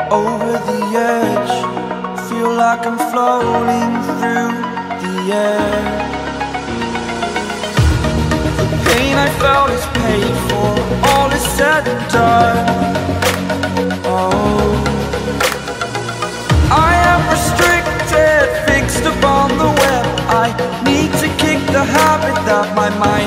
over the edge. Feel like I'm floating through the air. The pain I felt is paid for, all is said and done. Oh, I am restricted, fixed upon the web. I need to kick the habit that my mind